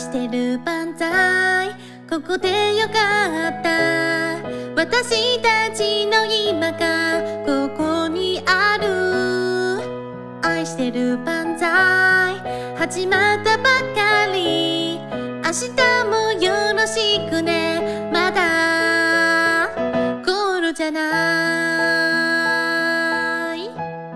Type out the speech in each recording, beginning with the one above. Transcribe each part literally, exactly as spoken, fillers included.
してる万歳、ここでよかった。私たちの今がここにある。愛してる万歳、始まったばかり。明日もよろしくね、まだゴールじゃない。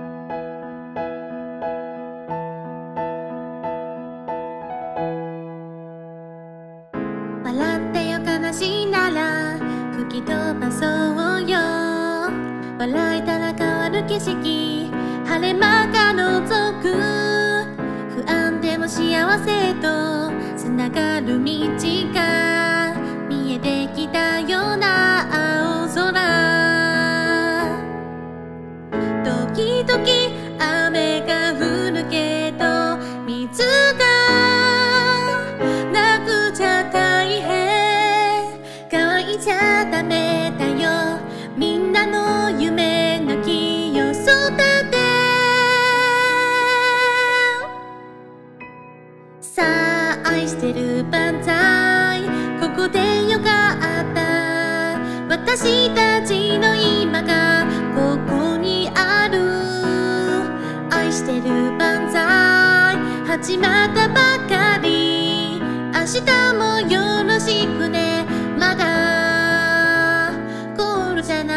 笑ってよ悲しいなら吹き飛ばそうよ。笑えたら変わる景色、晴れ間が覗く。不安でも幸せとつながる道が見えてきたような青空。時々雨が降るけど水がなくちゃ大変。乾いちゃダメだよ、みんなの夢の木を育て。さあ愛してる万歳、ここでよかった。私たちの今がここにある。愛してる万歳、始まったばかり。明日もよろしくね、まだゴールじゃない。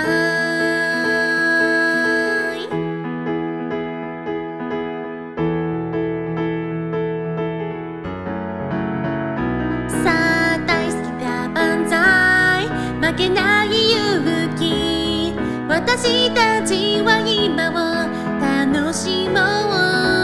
さあ大好きだ万歳、負けない勇気。私たちは今を楽しもう。